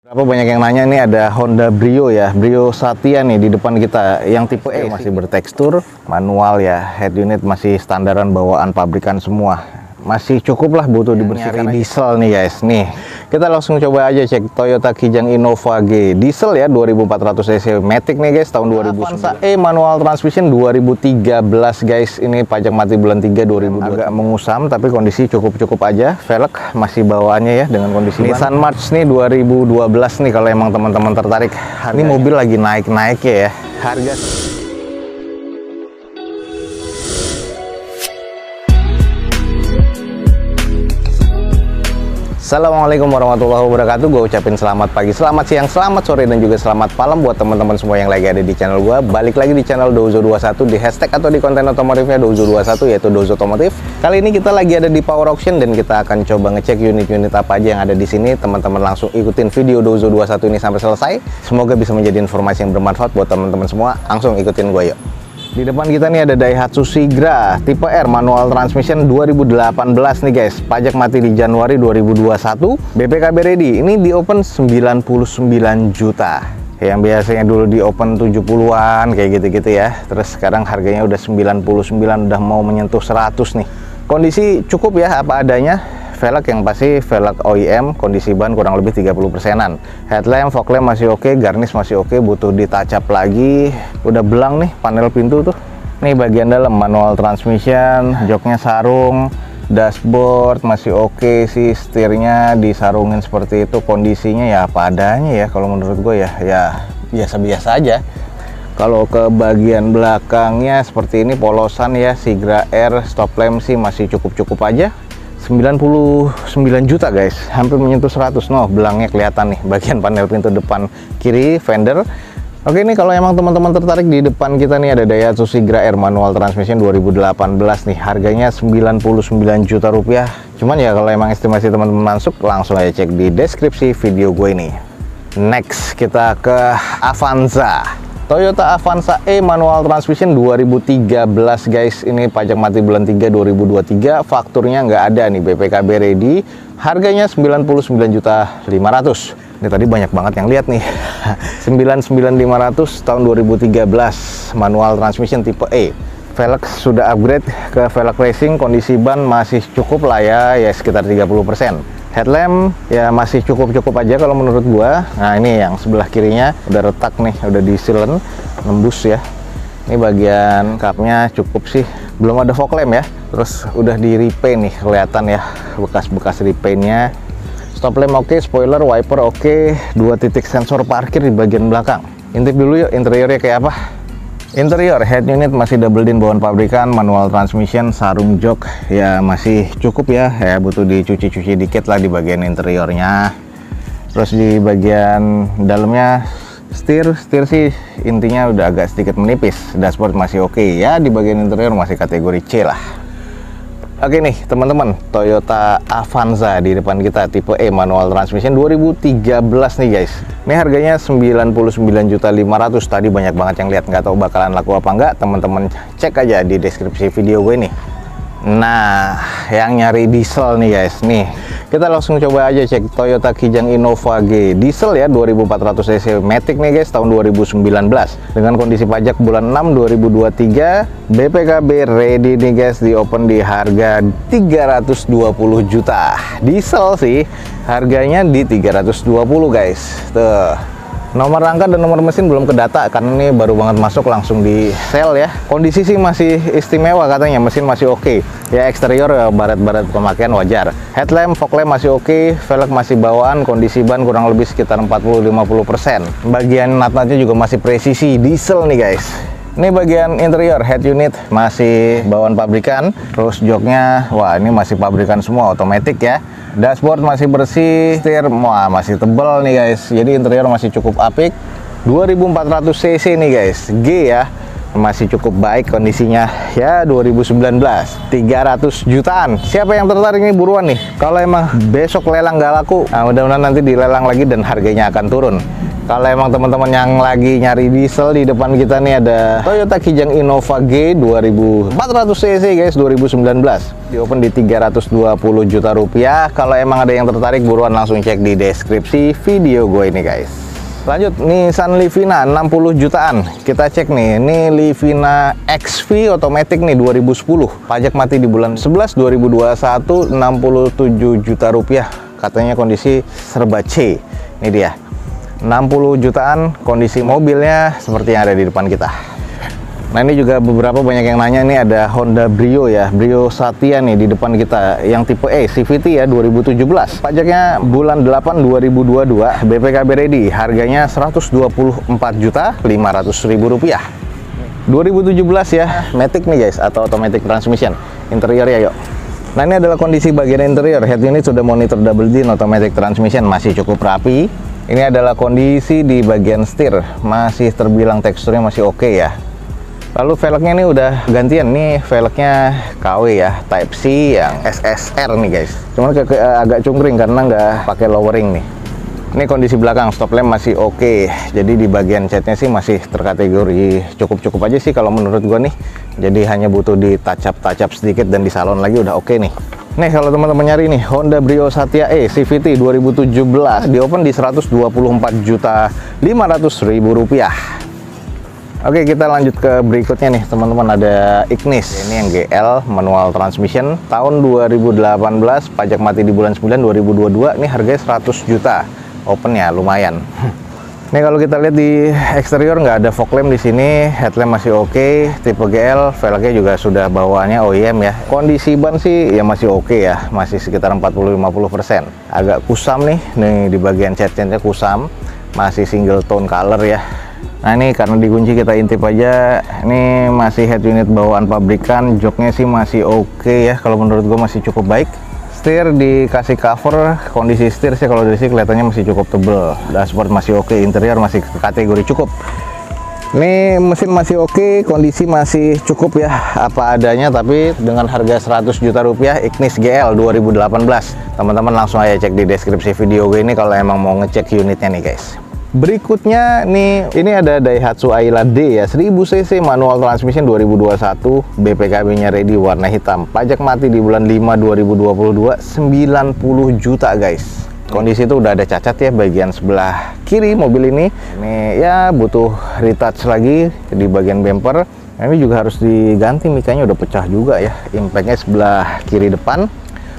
Berapa banyak yang nanya nih, ada Honda Brio ya, Brio Satya nih di depan kita yang tipe E, masih bertekstur, manual ya, head unit masih standaran bawaan pabrikan semua. Masih cukup lah, butuh dibersihkan diesel nih guys. Nih, kita langsung coba aja cek Toyota Kijang Innova G diesel ya, 2400 cc matic nih guys, tahun 2009. Avanza E manual transmission 2013 guys. Ini pajak mati bulan 3 2020. Agak mengusam tapi kondisi cukup aja. Velg masih bawaannya ya dengan kondisi Nissan March nih 2012 nih kalau emang teman-teman tertarik. Ini mobil lagi naik-naik ya. Harga Assalamualaikum warahmatullahi wabarakatuh. Gue ucapin selamat pagi, selamat siang, selamat sore, dan juga selamat malam buat teman-teman semua yang lagi ada di channel gue. Balik lagi di channel Dozo21, di hashtag atau di konten otomotifnya Dozo21, yaitu Dozo Otomotif. Kali ini kita lagi ada di Power Auction dan kita akan coba ngecek unit-unit apa aja yang ada di sini. Teman-teman langsung ikutin video Dozo21 ini sampai selesai. Semoga bisa menjadi informasi yang bermanfaat buat teman-teman semua. Langsung ikutin gue yuk. Di depan kita nih ada Daihatsu Sigra tipe R manual transmission 2018 nih guys. Pajak mati di Januari 2021. BPKB ready. Ini di open 99 juta. Yang biasanya dulu di open 70-an kayak gitu-gitu ya. Terus sekarang harganya udah 99, udah mau menyentuh 100 nih. Kondisi cukup ya, apa adanya. Velg yang pasti velg OEM, kondisi ban kurang lebih 30%-an. Headlamp, fog lamp masih oke, garnish masih oke, butuh ditacap lagi. Udah belang nih panel pintu tuh. Nih bagian dalam manual transmission, joknya sarung, dashboard masih oke sih, setirnya disarungin seperti itu. Kondisinya ya apa adanya ya kalau menurut gue ya biasa-biasa aja. Kalau ke bagian belakangnya seperti ini polosan ya, Sigra R, stop lamp sih masih cukup aja. 99 juta guys, hampir menyentuh 100. No, belangnya kelihatan nih bagian panel pintu depan kiri fender. Oke, nih kalau emang teman-teman tertarik, di depan kita nih ada Daihatsu Sigra R manual transmission 2018 nih. Harganya 99 juta rupiah. Cuman ya kalau emang estimasi teman-teman masuk, langsung aja cek di deskripsi video gue ini. Next kita ke Avanza. Toyota Avanza E manual transmission 2013 guys. Ini pajak mati bulan 3 2023. Fakturnya nggak ada nih, BPKB ready. Harganya 99.500. Ini tadi banyak banget yang lihat nih. 99.500 tahun 2013, manual transmission tipe E. Velg sudah upgrade ke velg racing, kondisi ban masih cukup lah ya sekitar 30%. Headlamp ya masih cukup aja kalau menurut gua. Nah, ini yang sebelah kirinya udah retak nih, udah di-sealant, nembus ya. Ini bagian kapnya cukup sih, belum ada fog lamp ya. Terus udah di repaint nih, kelihatan ya bekas-bekas repaintnya. Stop lamp oke, spoiler, wiper oke, 2 titik sensor parkir di bagian belakang. Intip dulu yuk interiornya kayak apa. Interior head unit masih double din bawaan pabrikan, manual transmission, sarung jok ya masih cukup ya, butuh dicuci-cuci dikit lah di bagian interiornya. Terus di bagian dalamnya setir sih intinya udah agak sedikit menipis. Dashboard masih oke ya, di bagian interior masih kategori C lah. Oke nih teman-teman, Toyota Avanza di depan kita tipe E manual transmission 2013 nih guys. Ini harganya 99.500. Tadi banyak banget yang lihat, nggak tahu bakalan laku apa enggak. Teman-teman cek aja di deskripsi video gue nih. Nah, yang nyari diesel nih guys, nih kita langsung coba aja cek Toyota Kijang Innova G diesel ya, 2400 cc matic nih guys, tahun 2019 dengan kondisi pajak bulan 6 2023. BPKB ready nih guys, di open di harga 320 juta. Diesel sih harganya di 320 guys. Tuh, nomor rangka dan nomor mesin belum kedata karena ini baru banget masuk, langsung di sell ya. Kondisi sih masih istimewa katanya, mesin masih oke ya. Eksterior ya barat-barat pemakaian wajar. Headlamp, fog lamp masih oke, velg masih bawaan, kondisi ban kurang lebih sekitar 40-50%. Bagian nut-nutnya juga masih presisi, diesel nih guys. Ini bagian interior, head unit masih bawaan pabrikan. Terus joknya, wah ini masih pabrikan semua, otomatis ya. Dashboard masih bersih, setir wah masih tebal nih guys. Jadi interior masih cukup apik. 2400 cc nih guys, G ya. Masih cukup baik kondisinya ya, 2019 300 jutaan. Siapa yang tertarik nih buruan nih. Kalau emang besok lelang nggak laku, nah mudah-mudahan nanti dilelang lagi dan harganya akan turun. Kalau emang teman-teman yang lagi nyari diesel, di depan kita nih ada Toyota Kijang Innova G 2400 cc guys, 2019. Di open di 320 juta rupiah. Kalau emang ada yang tertarik, buruan langsung cek di deskripsi video gue ini guys. Lanjut, Nissan Livina 60 jutaan. Kita cek nih, ini Livina XV Automatic nih 2010. Pajak mati di bulan 11 2021, 67 juta rupiah. Katanya kondisi serba C. Ini dia. 60 jutaan, kondisi mobilnya seperti yang ada di depan kita. Nah, ini juga beberapa banyak yang nanya, nih ada Honda Brio ya, Brio Satya nih di depan kita, yang tipe E CVT ya 2017. Pajaknya bulan 8 2022, BPKB ready, harganya 124.500.000 rupiah. 2017 ya, Matic nih guys, atau automatic transmission. Interiornya yuk. Nah, ini adalah kondisi bagian interior. Head unit sudah monitor double din, automatic transmission masih cukup rapi. Ini adalah kondisi di bagian setir, masih terbilang teksturnya masih oke ya. Lalu velgnya ini udah gantian, nih velgnya KW ya, Type C yang SSR nih guys. Cuman agak cungkring karena nggak pakai lowering nih. Ini kondisi belakang, stop lamp masih oke. Jadi di bagian catnya sih masih terkategori cukup-cukup aja sih kalau menurut gua nih. Jadi hanya butuh di touch up sedikit dan di salon lagi udah oke nih. Nih kalau teman-teman nyari nih Honda Brio Satya E CVT 2017, di open di 124.500.000 rupiah. Oke, kita lanjut ke berikutnya nih teman-teman, ada Ignis. Ini yang GL manual transmission tahun 2018, pajak mati di bulan 9 2022. Ini harganya 100 juta. Open ya, lumayan. Nih kalau kita lihat di eksterior nggak ada fog lamp di sini, headlamp masih oke, tipe GL, velgnya juga sudah bawaannya OEM ya. Kondisi ban sih ya masih oke ya, masih sekitar 40-50%. Agak kusam nih di bagian cat-catnya kusam, masih single tone color ya. Nah ini karena dikunci kita intip aja, ini masih head unit bawaan pabrikan, joknya sih masih oke ya, kalau menurut gue masih cukup baik. Setir dikasih cover, kondisi setir sih kalau dari sini kelihatannya masih cukup tebel. Dashboard masih oke, interior masih kategori cukup. Ini mesin masih oke, kondisi masih cukup ya, apa adanya, tapi dengan harga 100 juta rupiah Ignis GL 2018. Teman-teman langsung aja cek di deskripsi video gue ini kalau emang mau ngecek unitnya nih guys. Berikutnya nih, ini ada Daihatsu Ayla D ya, 1000 cc manual transmission 2021, BPKB-nya ready, warna hitam. Pajak mati di bulan 5 2022, 90 juta guys. Kondisi itu udah ada cacat ya bagian sebelah kiri mobil ini. Ini ya butuh retouch lagi di bagian bumper. Ini juga harus diganti, mikanya udah pecah juga ya. Impactnya sebelah kiri depan,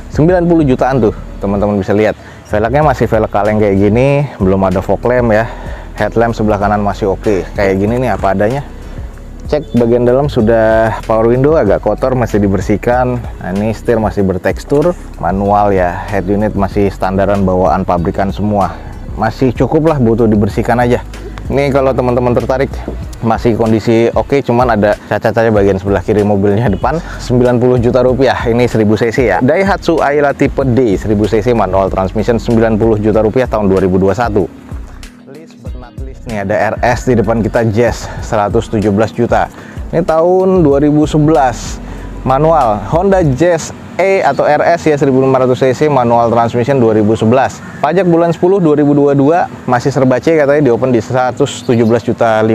90 jutaan tuh teman-teman bisa lihat. Velgnya masih velg kaleng kayak gini, belum ada fog lamp ya. Headlamp sebelah kanan masih oke, kayak gini nih apa adanya. Cek bagian dalam sudah power window, agak kotor masih dibersihkan. Nah, ini setir masih bertekstur, manual ya. Head unit masih standaran bawaan pabrikan semua, masih cukup lah, butuh dibersihkan aja. Ini kalau teman-teman tertarik, masih kondisi oke, cuman ada cacat-cacat bagian sebelah kiri mobilnya depan. 90 juta rupiah, ini 1000 cc ya. Daihatsu Ayla tipe D 1000 cc manual transmission, 90 juta rupiah tahun 2021. List but not least nih ada RS di depan kita, Jazz 117 juta. Ini tahun 2011, manual Honda Jazz E atau RS ya, 1500 cc manual transmission 2011. Pajak bulan 10 2022, masih serba C, katanya di open di 117.500.000.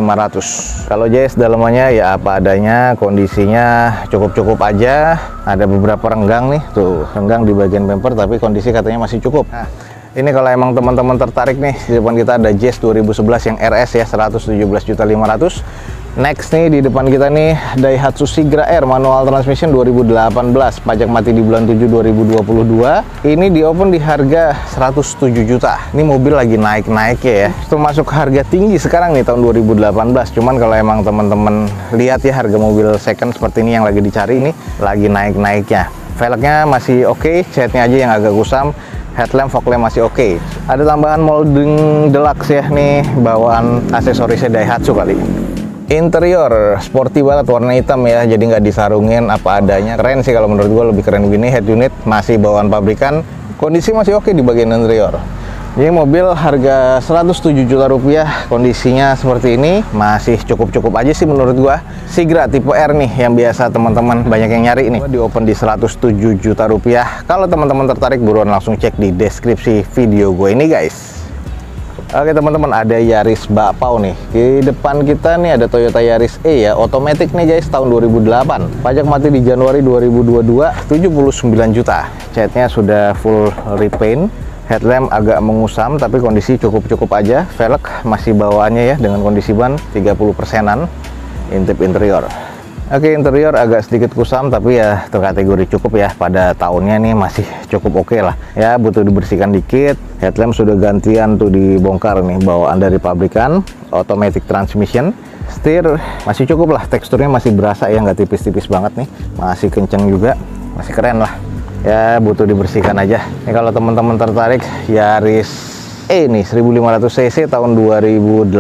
Kalau Jazz dalamannya ya apa adanya, kondisinya cukup-cukup aja. Ada beberapa renggang nih, tuh renggang di bagian bumper, tapi kondisi katanya masih cukup. Nah, ini kalau emang teman-teman tertarik nih, di depan kita ada Jazz 2011 yang RS ya, 117.500.000. Next nih di depan kita nih Daihatsu Sigra R manual transmission 2018, pajak mati di bulan 7 2022. Ini di open di harga 107 juta. Ini mobil lagi naik-naik ya, termasuk harga tinggi sekarang nih tahun 2018. Cuman kalau emang teman-teman lihat ya, harga mobil second seperti ini yang lagi dicari ini lagi naik-naiknya. Velgnya masih oke, catnya aja yang agak kusam. Headlamp, fog lamp masih oke. Ada tambahan molding deluxe ya, nih bawaan aksesorisnya Daihatsu kali. Interior sporty banget, warna hitam ya, jadi nggak disarungin, apa adanya. Keren sih kalau menurut gua, lebih keren gini. Head unit masih bawaan pabrikan, kondisi masih oke di bagian interior. Ini mobil harga 107 juta rupiah, kondisinya seperti ini, masih cukup-cukup aja sih menurut gua. Sigra tipe R nih, yang biasa teman-teman banyak yang nyari nih, di open di 107 juta rupiah. Kalau teman-teman tertarik, buruan langsung cek di deskripsi video gue ini guys. Oke teman-teman, ada Yaris bakpao nih. Di depan kita nih ada Toyota Yaris E ya, otomatis nih guys, tahun 2008. Pajak mati di Januari 2022, 79 juta. Catnya sudah full repaint. Headlamp agak mengusam tapi kondisi cukup-cukup aja. Velg masih bawaannya ya dengan kondisi ban 30%-an. Intip interior. Oke, interior agak sedikit kusam tapi ya terkategori cukup ya, pada tahunnya nih masih cukup oke lah ya, butuh dibersihkan dikit. Headlamp sudah gantian tuh, dibongkar nih, bawaan dari pabrikan. Automatic transmission. Setir masih cukup lah, teksturnya masih berasa ya, nggak tipis-tipis banget nih, masih kenceng juga, masih keren lah ya, butuh dibersihkan aja. Ini kalau teman-teman tertarik Yaris E nih 1500 cc tahun 2008,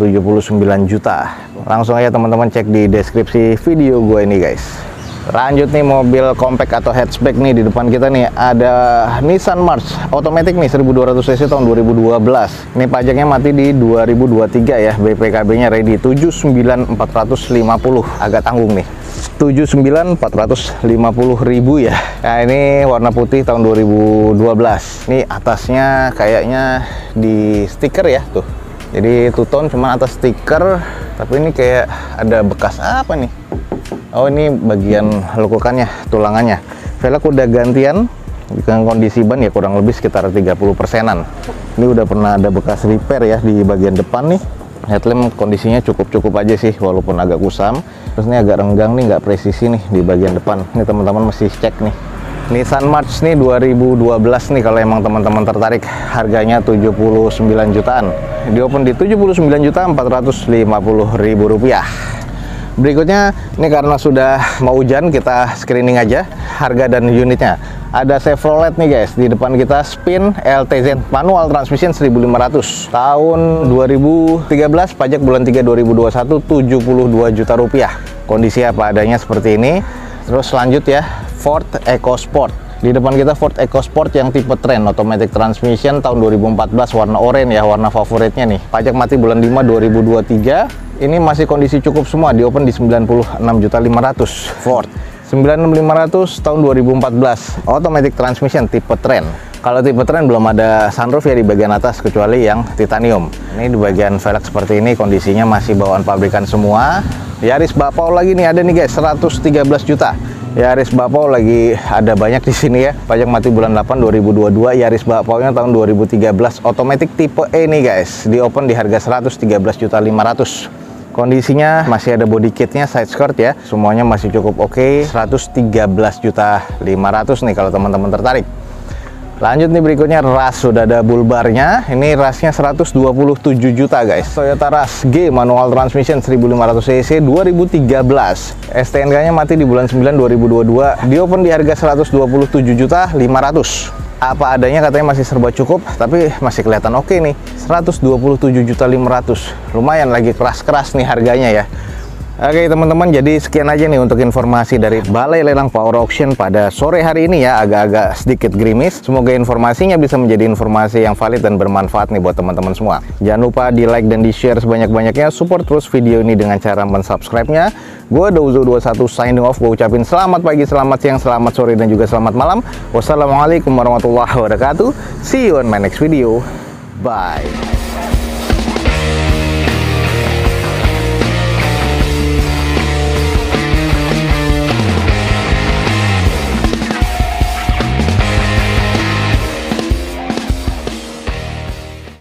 79 juta. Langsung aja teman-teman cek di deskripsi video gue ini guys. Lanjut nih, mobil compact atau hatchback nih. Di depan kita nih ada Nissan March otomatis nih 1200 cc tahun 2012. Ini pajaknya mati di 2023 ya, BPKB nya ready 79450, agak tanggung nih, 79450.000 ya. Nah ini warna putih tahun 2012. Ini atasnya kayaknya di stiker ya tuh, jadi two tone cuman atas stiker, tapi ini kayak ada bekas apa nih. Oh ini bagian lekukannya, tulangannya. Velg udah gantian dengan kondisi ban ya kurang lebih sekitar 30%-an. Ini udah pernah ada bekas repair ya di bagian depan nih. Headlamp kondisinya cukup-cukup aja sih walaupun agak kusam. Terus ini agak renggang nih, nggak presisi nih di bagian depan. Ini teman-teman mesti cek nih. Nissan March nih 2012 nih, kalau emang teman-teman tertarik, harganya 79 jutaan. Di open di 79.450.000 rupiah. Berikutnya ini karena sudah mau hujan, kita screening aja harga dan unitnya. Ada Chevrolet nih guys, di depan kita Spin LTZ manual transmission 1500 tahun 2013, pajak bulan 3 2021, 72 juta rupiah. Kondisi apa adanya seperti ini. Terus lanjut ya, Ford EcoSport. Di depan kita Ford EcoSport yang tipe Trend automatic transmission tahun 2014, warna oranye ya, warna favoritnya nih. Pajak mati bulan 5 2023. Ini masih kondisi cukup semua, di open di 96.500.000 Ford. 96.500 tahun 2014, automatic transmission tipe Trend. Kalau tipe Trend belum ada sunroof ya di bagian atas, kecuali yang titanium. Ini di bagian velg seperti ini, kondisinya masih bawaan pabrikan semua. Yaris bakpao lagi nih, ada nih guys, 113 juta. Yaris bakpao lagi ada banyak di sini ya. Pajak mati bulan 8 2022. Yaris bakpao nya tahun 2013, otomatis tipe E nih guys. Di open di harga 113.500.000. Kondisinya masih ada body kitnya, side skirt ya, semuanya masih cukup oke. 113.500.000 nih kalau teman-teman tertarik. Lanjut nih, berikutnya Rush, sudah ada bulbarnya. Ini Rushnya 127 juta guys. Toyota Rush G manual transmission 1500 cc 2013. STNK nya mati di bulan 9 2022. Di open di harga 127.500.000. Apa adanya, katanya masih serba cukup, tapi masih kelihatan oke nih. 127.500.000. Lumayan, lagi keras-keras nih harganya ya. Oke teman-teman, jadi sekian aja nih untuk informasi dari Balai Lelang Power Auction pada sore hari ini ya, agak-agak sedikit gerimis. Semoga informasinya bisa menjadi informasi yang valid dan bermanfaat nih buat teman-teman semua. Jangan lupa di like dan di share sebanyak-banyaknya, support terus video ini dengan cara mensubscribe-nya. Gue Douzo21 signing off, gue ucapin selamat pagi, selamat siang, selamat sore, dan juga selamat malam. Wassalamualaikum warahmatullahi wabarakatuh. See you on my next video. Bye.